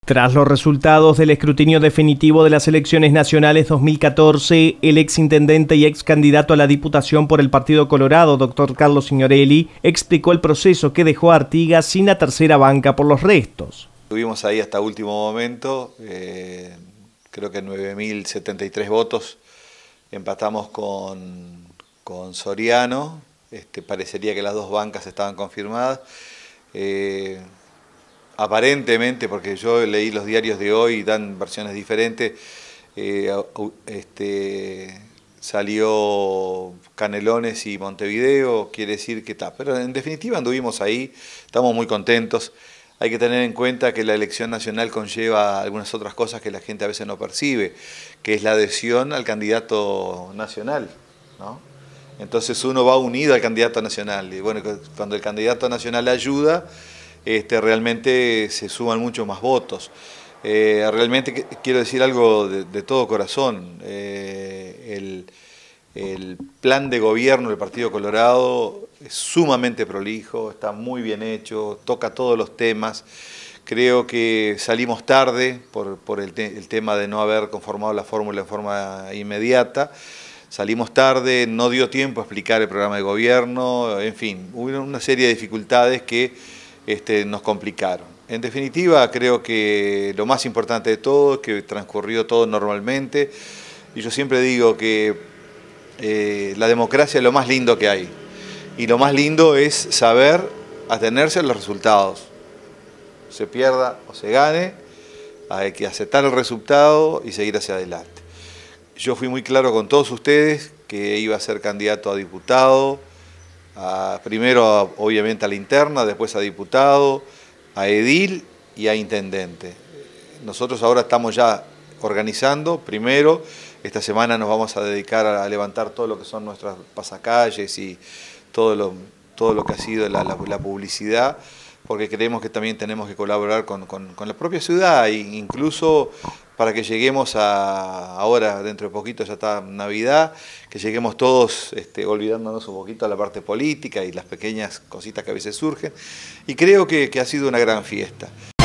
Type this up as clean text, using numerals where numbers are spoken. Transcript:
Tras los resultados del escrutinio definitivo de las elecciones nacionales 2014, el exintendente y ex candidato a la Diputación por el Partido Colorado, doctor Carlos Signorelli, explicó el proceso que dejó a Artigas sin la tercera banca por los restos. Estuvimos ahí hasta último momento, creo que 9.073 votos, empatamos con Soriano, parecería que las dos bancas estaban confirmadas. Aparentemente, porque yo leí los diarios de hoy y dan versiones diferentes, salió Canelones y Montevideo, quiere decir que está. Pero en definitiva anduvimos ahí, estamos muy contentos. Hay que tener en cuenta que la elección nacional conlleva algunas otras cosas que la gente a veces no percibe, que es la adhesión al candidato nacional, ¿no? Entonces uno va unido al candidato nacional, y bueno, cuando el candidato nacional ayuda, realmente se suman muchos más votos. Realmente quiero decir algo de todo corazón. El plan de gobierno del Partido Colorado es sumamente prolijo, está muy bien hecho, toca todos los temas. Creo que salimos tarde por el tema de no haber conformado la fórmula en forma inmediata. Salimos tarde, no dio tiempo a explicar el programa de gobierno, en fin, hubo una serie de dificultades que nos complicaron. En definitiva, creo que lo más importante de todo es que transcurrió todo normalmente, y yo siempre digo que la democracia es lo más lindo que hay, y lo más lindo es saber atenerse a los resultados, se pierda o se gane, hay que aceptar el resultado y seguir hacia adelante. Yo fui muy claro con todos ustedes que iba a ser candidato a diputado, primero obviamente a la interna, después a diputado, a edil y a intendente. Nosotros ahora estamos ya organizando, primero, esta semana nos vamos a dedicar a levantar todo lo que son nuestras pasacalles y todo lo que ha sido la publicidad, porque creemos que también tenemos que colaborar con la propia ciudad, e incluso para que lleguemos ahora dentro de poquito ya está Navidad, que lleguemos todos olvidándonos un poquito de la parte política y las pequeñas cositas que a veces surgen, y creo que ha sido una gran fiesta.